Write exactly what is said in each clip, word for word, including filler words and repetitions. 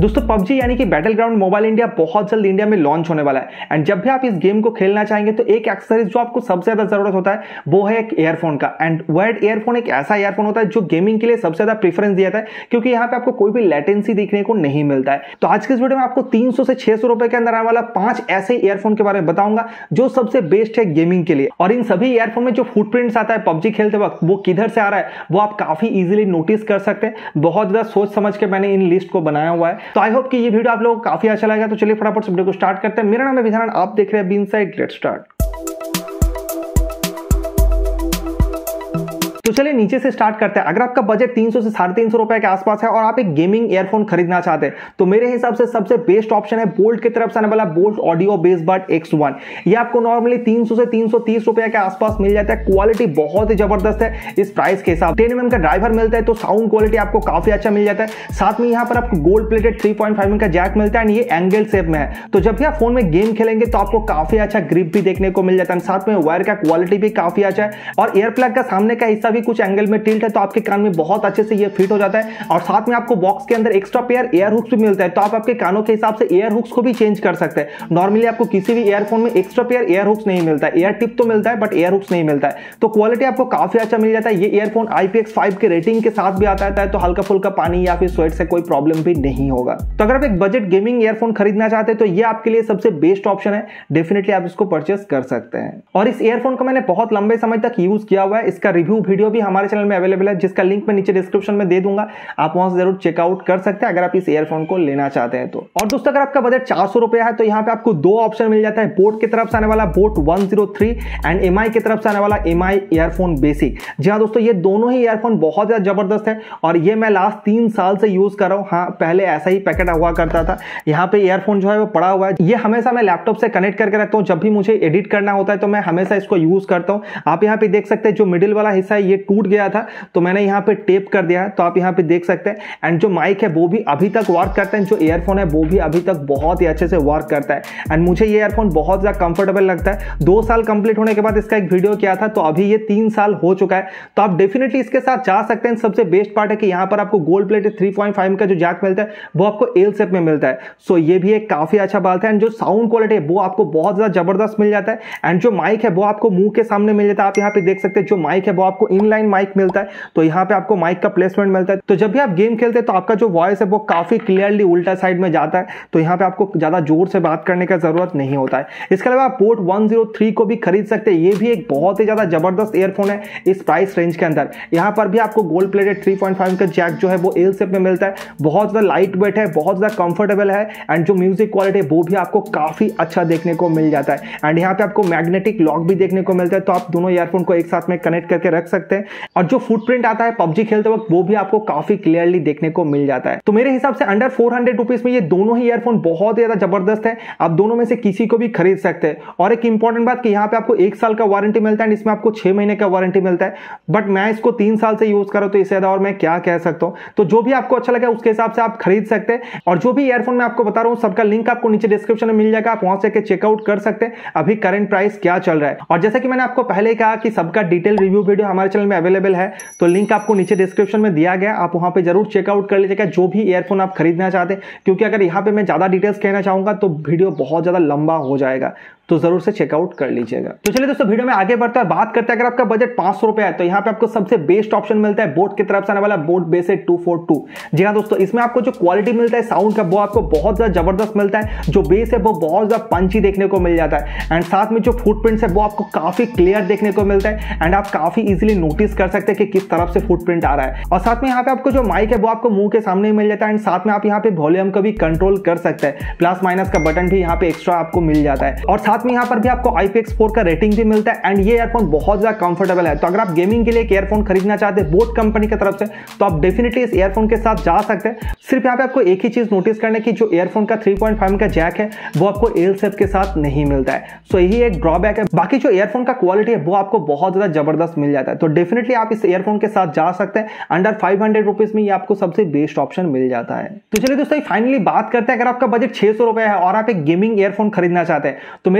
दोस्तों पबजी यानी कि बैटल ग्राउंड मोबाइल इंडिया बहुत जल्द इंडिया में लॉन्च होने वाला है एंड जब भी आप इस गेम को खेलना चाहेंगे तो एक एक्सेसरीज जो आपको सबसे ज्यादा जरूरत होता है वो है एक ईयरफोन का। एंड वर्ड ईयरफोन एक ऐसा ईयरफोन होता है जो गेमिंग के लिए सबसे ज्यादा प्रेफरेंस दिया जाता है क्योंकि यहाँ पे आपको कोई भी लेटेंसी देखने को नहीं मिलता है। तो आज के इस वीडियो में आपको तीन सौ से छह सौ रुपए के अंदर आने वाला पांच ऐसे ईयरफोन के बारे में बताऊंगा जो सबसे बेस्ट है गेमिंग के लिए। और इन सभी ईयरफोन में जो फुटप्रिंट्स आता है पबजी खेलते वक्त वो किधर से आ रहा है वो आप काफी इजीली नोटिस कर सकते हैं। बहुत ज्यादा सोच समझ के मैंने इन लिस्ट को बनाया हुआ है। तो आई होप कि ये वीडियो आप लोगों को काफी अच्छा लगेगा। तो चलिए फटाफट से वीडियो को स्टार्ट करते हैं। मेरा नाम है विधान, आप देख रहे हैं बीइनसाइड। Let's start. तो चलिए नीचे से स्टार्ट करते हैं। अगर आपका बजट तीन सौ से साढ़े तीन सौ रुपए के आसपास है और आप एक गेमिंग ईयरफोन खरीदना चाहते हैं तो मेरे हिसाब से सबसे बेस्ट ऑप्शन है बोल्ट की तरफ से आने वाला Boult audio bass bud x one. ये आपको नॉर्मली तीन सौ से तीन सौ तीस रुपए के आसपास मिल जाता है। क्वालिटी बहुत ही जबरदस्त है इस प्राइस के हिसाब। टेन एम एम का ड्राइवर मिलता है तो साउंड क्वालिटी आपको काफी अच्छा मिल जाता है। साथ में यहाँ पर आपको gold plated three point five m का जैक मिलता है। ये एंगल शेप में है तो जब भी आप फोन में गेम खेलेंगे तो आपको काफी अच्छा ग्रिप भी देखने को मिल जाता है। साथ में वायर का क्वालिटी भी काफी अच्छा है और एयर प्लग का सामने का हिस्सा भी कुछ एंगल में है तो आपके कान में बहुत अच्छे से ये फिट हो जाता है। और साथ में आपको बॉक्स के अंदर एक्स्ट्रा पेयर एयर हुक्स भी मिलता है तो आप आपके कानों के हिसाब से एयर हुक्स को भी चेंज कर सकते हैं। नॉर्मली आपको किसी भी ईयरफोन में एक्स्ट्रा पेयर एयर हुक्स नहीं मिलता है, एयर टिप तो मिलता है बट एयर हुक्स नहीं मिलता है। तो क्वालिटी आपको काफी अच्छा मिल जाता है। ये earphone I P X five के रेटिंग के साथ भी आता है तो हल्का फुल्का पानी या फिर स्वेट से कोई प्रॉब्लम भी नहीं होगा। तो अगर आप एक बजट गेमिंग ईयरफोन खरीदना चाहते हैं तो ये आपके लिए सबसे बेस्ट ऑप्शन है। डेफिनेटली आप इसको परचेस कर सकते हैं। और इस ईयरफोन को मैंने बहुत लंबे समय तक यूज किया हुआ है। इसका रिव्यू वीडियो भी हमारे चैनल में अवेलेबल है जिसका लिंक मैं नीचे डिस्क्रिप्शन में दे दूंगा। आप वहां से जरूर चेकआउट कर सकते हैं अगर आप इस ईयरफोन को लेना चाहते हैं तो। और दोस्तों अगर आपका बजट चार सौ रुपया है तो यहाँ पे आपको दो ऑप्शन मिल जाता है। बोट की तरफ से आने वाला boAt one zero three and M I की तरफ से आने वाला एम आई ईयरफोन बेसिक। जी हाँ दोस्तों, ये दोनों ही ईयरफोन बहुत ज्यादा जबरदस्त है और ये मैं लास्ट तीन साल से यूज कर रहा हूँ। हाँ, पहले ऐसा ही पैकेट हुआ करता था। यहाँ पे ईयरफोन जो है वो पड़ा हुआ है। ये हमेशा मैं लैपटॉप से कनेक्ट करके रखता हूँ। जब भी मुझे एडिट करना होता है तो मैं हमेशा इसको यूज करता हूँ। आप यहाँ पे देख सकते हैं जो मिडिल वाला हिस्सा है ये टूट गया था तो मैंने यहाँ पे टेप कर दिया है तो आप यहाँ पे देख सकते हैं। एंड जो माइक है वो भी अभी तक वर्क करता है। जो ईयरफोन है वो भी अभी तक बहुत ही अच्छे से वर्क करता है एंड मुझे ये ईयरफोन बहुत ज्यादा कंफर्टेबल लगता है। दो साल कंप्लीट होने के बाद इसका एक वीडियो किया था तो अभी ये तीन साल हो चुका है तो आप डेफिनेटली इसके साथ जा सकते हैं। सबसे बेस्ट पार्ट है कि यहाँ पर आपको gold plated three point five का जो जैक मिलता है वो आपको एल शेप में मिलता है। सो ये भी एक काफी अच्छा बात है। एंड जो साउंड क्वालिटी है वो आपको बहुत ज्यादा जबरदस्त मिल जाता है। एंड जो माइक है वो आपको मुंह के सामने मिल जाता है। आप यहाँ पे देख सकते हैं जो माइक है वो आपको इनलाइन माइक मिलता है तो यहाँ पे आपको माइक का प्लेसमेंट मिलता है। तो जब भी आप गेम खेलते हैं तो आपका जो वॉइस है वो काफी क्लियरली उल्टा साइड में जाता है तो यहाँ पे आपको ज्यादा जोर से बात करने का जरूरत नहीं होता है। इसके अलावा आप बोट वन ज़ीरो थ्री को भी खरीद सकते हैं। ये भी एक बहुत ही ज्यादा जबरदस्त ईयरफोन है इस प्राइस रेंज के अंदर। यहाँ पर भी आपको gold plated three point five का जैक जो है वो एल शेप में मिलता है। बहुत ज्यादा लाइट वेट है, बहुत ज्यादा कंफर्टेबल है एंड जो म्यूजिक क्वालिटी है वो भी आपको काफी अच्छा देखने को मिल जाता है। एंड यहाँ पे आपको मैग्नेटिक लॉक भी देखने को मिलता है तो आप दोनों ईयरफोन को एक साथ में कनेक्ट करके रख सकते हैं। और जो फुटप्रिंट आता है पबजी खेलते वक्त वो भी आपको काफी क्लियरली देखने को मिल जाता है। तो मेरे हिसाब से अंडर फोर हंड्रेड रुपीज में ये दोनों ही ईयरफोन बहुत ज्यादा जबरदस्त है। आप दोनों में से किसी को भी खरीद सकते हैं। और एक इंपॉर्टेंट बात कि यहाँ पे आपको एक साल का वारंटी मिलता है, इसमें आपको छह महीने का वारंटी मिलता है। बट मैं इसको तीन साल से यूज कर रहा हूं तो इससे ज्यादा और मैं क्या कह सकता हूं। तो जो भी आपको अच्छा लगे उसके हिसाब से आप खरीद सकते हैं। और जो भी ईयरफोन मैं आपको बता रहा हूं सबका लिंक आपको नीचे डिस्क्रिप्शन में मिल जाएगा। आप वहां से चेकआउट कर सकते हैं अभी करंट प्राइस क्या चल रहा है। और जैसे कि मैंने आपको पहले कहा कि सबका डिटेल रिव्यू वीडियो हमारे चैनल में अवेलेबल है तो लिंक आपको नीचे डिस्क्रिप्शन में दिया गया। आप वहां पे जरूर चेकआउट कर लीजिएगा जो भी ईयरफोन आप खरीदना चाहते हैं क्योंकि अगर यहाँ पे मैं ज्यादा डिटेल्स कहना चाहूंगा तो वीडियो बहुत ज्यादा लंबा हो जाएगा तो जरूर से चेकआउट कर लीजिएगा। तो चलिए दोस्तों वीडियो में आगे बढ़ते हैं, बात करते हैं। अगर आपका बजट पांच सौ रुपए है तो यहाँ पे आपको सबसे बेस्ट ऑप्शन मिलता है बोट की तरफ से आने वाला boAt bassheads two four two. जी हाँ दोस्तों, इसमें आपको जो क्वालिटी मिलता है साउंड का वो आपको बहुत ज्यादा जबरदस्त मिलता है। जो बेस है वो बहुत ज्यादा पंची देखने को मिल जाता है एंड साथ में जो फुटप्रिंट्स है वो आपको काफी क्लियर देखने को मिलता है एंड आप काफी इजिली नोटिस कर सकते हैं कि किस तरफ से फुटप्रिंट आ रहा है। और साथ में यहाँ पे आपको जो माइक है वो आपको मुंह के सामने मिल जाता है एंड साथ में आप यहाँ पे वॉल्यूम का भी कंट्रोल कर सकते हैं। प्लस माइनस का बटन भी यहाँ पे एक्स्ट्रा आपको मिल जाता है। और साथ में यहाँ पर भी आपको आई पी एक्स फोर का रेटिंग भी मिलता है एंड ये ईयरफोन बहुत ज्यादा कंफर्टेबल है। तो अगर आप गेमिंग के लिए एक ईयरफोन खरीदना चाहते हैं बोट कंपनी की तरफ से तो आप डेफिनेटली इस ईयरफोन के साथ जा सकते हैं। सिर्फ यहाँ पे आपको एक ही चीज नोटिस करने की, जो ईयरफोन का थ्री पॉइंट फाइव का जैक है वो आपको एल शेप के साथ नहीं मिलता है। सो यही एक ड्रॉबैक है। बाकी जो ईयरफोन का क्वालिटी है वो आपको बहुत ज्यादा जबरदस्त मिल जाता है। तो डेफिनेटली आप इस ईयरफोन के साथ जा सकते हैं। अंडर फाइव हंड्रेड रुपीज में ये आपको सबसे बेस्ट ऑप्शन मिल जाता है। तो चलिए दोस्तों फाइनली बात करते हैं, अगर आपका बजट छह सौ रुपए है और आप एक गेमिंग ईयरफोन खरीदना चाहते हैं तो मेरे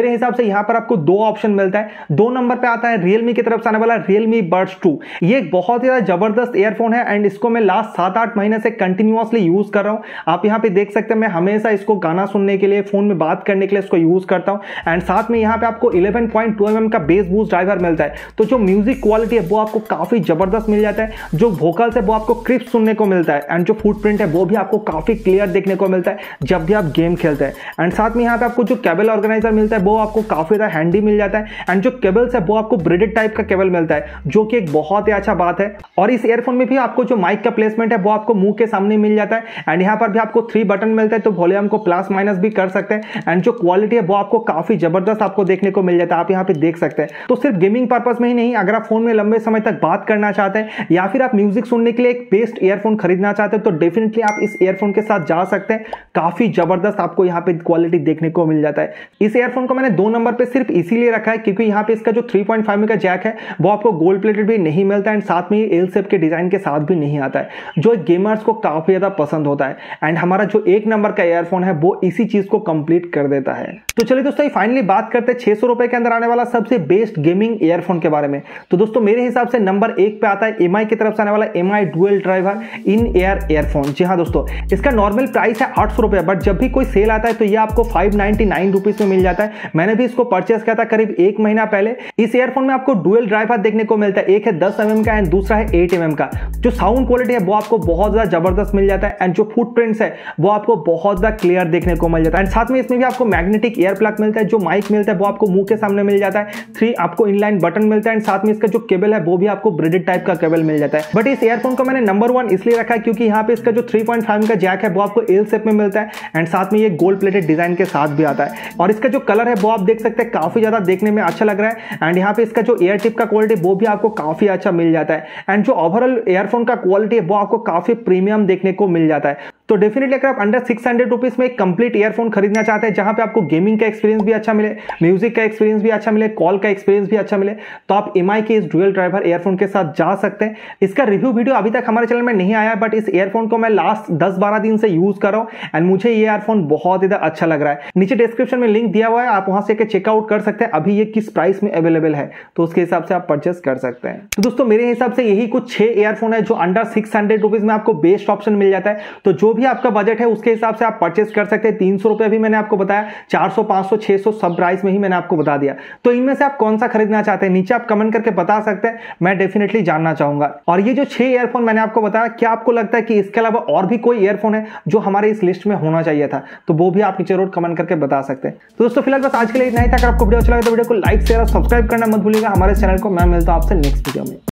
मेरे हिसाब से यहाँ पर आपको दो ऑप्शन मिलता है। दो नंबर पे आता है रियलमी की तरफ से आने वाला रियलमी बड्स टू। ये एक बहुत ही ज्यादा जबरदस्त ईयरफोन है एंड इसको मैं लास्ट सात आठ महीने से कंटिन्यूअसली यूज कर रहा हूँ। आप यहाँ पे देख सकते हैं मैं हमेशा इसको गाना सुनने के लिए, फोन में बात करने के लिए इसको यूज करता हूँ एंड साथ में यहाँ पे आपको eleven point two m m का बेस बूस्ट ड्राइवर मिलता है। तो जो म्यूजिक क्वालिटी है वो आपको काफी जबरदस्त मिल जाता है, जो वोकल्स है वो आपको क्रिस्प सुनने को मिलता है एंड जो फुटप्रिंट है वो भी आपको काफी क्लियर देखने को मिलता है जब भी आप गेम खेलते हैं। एंड साथ में यहाँ पे आपको जो केबल ऑर्गेनाइजर मिलता है वो आपको काफी ज्यादा हैंडी मिल जाता है एंड जो केबल्स है वो आपको ब्रेडेड टाइप का केबल मिलता है, जो कि एक बहुत ही अच्छा बात है। और इस ईयरफोन में भी आपको जो माइक का प्लेसमेंट है वो आपको मुंह के सामने मिल जाता है एंड यहाँ पर भी आपको थ्री बटन मिलता है, तो वॉल्यूम को प्लस माइनस भी कर सकते हैं एंड जो क्वालिटी है वो आपको काफी जबरदस्त आपको देखने को मिल जाता है। आप यहाँ पे देख सकते हैं। तो सिर्फ गेमिंग पर्पस में ही नहीं, अगर आप फोन में लंबे समय तक बात करना चाहते हैं या फिर आप म्यूजिक सुनने के लिए एक बेस्ट ईयरफोन खरीदना चाहते हैं तो डेफिनेटली आप इस ईयरफोन के साथ जा सकते हैं। काफी जबरदस्त आपको यहाँ पे क्वालिटी देखने को मिल जाता है। इस ईयरफोन को मैंने दो नंबर पे सिर्फ इसीलिए रखा है क्योंकि यहाँ पे इसका जो थ्री पॉइंट फाइव का जैक है वो आपको गोल्ड प्लेटेड भी नहीं मिलता है एंड साथ में एल शेप के डिजाइन के साथ भी नहीं आता है, जो गेमर्स को काफी ज्यादा पसंद होता है एंड हमारा जो एक नंबर का ईयरफोन है वो इसी चीज को कंप्लीट कर देता है। तो चलिए दोस्तों फाइनली बात करते हैं छह सौ रुपए के अंदर आने वाला सबसे बेस्ट गेमिंग ईयरफोन के बारे में। तो दोस्तों मेरे हिसाब से नंबर एक पे आता है एम आई की तरफ से आने वाला M I dual driver in ear earphone. जी हाँ दोस्तों, इसका नॉर्मल प्राइस है आठ सौ रुपए, बट जब भी कोई सेल आता है तो ये आपको फाइव नाइनटी नाइन रुपीज में मिल जाता है। मैंने भी इसको परचेस किया था करीब एक महीना पहले। इस ईयरफोन में आपको डुअल ड्राइवर देखने को मिलता है, एक है दस एम एम का एंड दूसरा है एट एम एम का। जो साउंड क्वालिटी है वो आपको बहुत ज्यादा जबरदस्त मिल जाता है एंड जो फुटप्रिंट्स है वो आपको बहुत ज्यादा क्लियर देखने को मिल जाता है एंड साथ में इसमें भी आपको मैग्नेटिक ईयर प्लग मिलता है, जो माइक मिलता है वो आपको मुंह के सामने मिल जाता है, थ्री आपको इनलाइन बटन मिलता है एंड साथ में इसका जो केबल है वो भी आपको ब्रेडेड टाइप का केबल मिल जाता है। बट इस ईयरफोन को मैंने नंबर वन इसलिए रखा है क्योंकि यहाँ पे इसका जो थ्री पॉइंट फाइव का जैक है वो आपको एल शेप में मिलता है एंड साथ में ये गोल्ड प्लेटेड डिजाइन के साथ भी आता है और इसका जो कलर है वो आप देख सकते हैं काफी ज्यादा देखने में अच्छा लग रहा है एंड यहाँ पे इसका जो एयर टिप का क्वालिटी वो भी आपको काफी अच्छा मिल जाता है एंड जो ओवरऑल ईयरफोन का क्वालिटी है वो आपको काफी प्रीमियम देखने को मिल जाता है। तो डेफिनेटली अगर आप अंडर सिक्स हंड्रेड रुपीज में एक कंप्लीट ईयरफोन खरीदना चाहते हैं जहां पे आपको गेमिंग का एक्सपीरियंस भी अच्छा मिले, म्यूजिक का एक्सपीरियंस भी अच्छा मिले, कॉल का एक्सपीरियंस भी अच्छा मिले, तो आप एम आई के इस डुअल ड्राइवर ईयरफोन के साथ जा सकते हैं। इसका रिव्यू वीडियो अभी तक हमारे चैनल में नहीं आया, बट इस ईयरफोन को मैं लास्ट दस बारह दिन से यूज कर रहा हूं एंड मुझे ये ईयरफोन बहुत ही अच्छा लग रहा है। नीचे डिस्क्रिप्शन में लिंक दिया हुआ है, आप वहां से चेकआउट कर सकते हैं अभी ये किस प्राइस में अवेलेबल है, तो उसके हिसाब से आप परचेस कर सकते हैं। तो दोस्तों मेरे हिसाब से यही कुछ छह ईयरफोन है जो अंडर सिक्स हंड्रेड रुपीज में आपको बेस्ट ऑप्शन मिल जाता है। तो जो भी आपका बजट है उसके हिसाब से आप परचेस कर सकते हैं। तीन सौ रुपए भी मैंने आपको बताया, चार सौ, पांच सौ, छह सौ सब प्राइस में ही मैंने आपको बता दिया। तो इनमें से आप कौन सा खरीदना चाहते हैं नीचे आप कमेंट करके बता सकते हैं, मैं डेफिनेटली जानना चाहूंगा। और ये जो छह ईयरफोन मैंने आपको बताया, क्या आपको लगता है कि इसके अलावा और भी कोई ईयरफोन है जो हमारे इस लिस्ट में होना चाहिए था? तो वो भी आप नीचे जरूर कमेंट करके बता सकते हैं। तो दोस्तों फिलहाल बस आज के लिए इतना ही था। अगर आपको वीडियो अच्छा लगा तो वीडियो को लाइक शेयर और सब्सक्राइब करना मत भूलिएगा हमारे चैनल को। मैं मिलता हूं आपसे नेक्स्ट वीडियो में।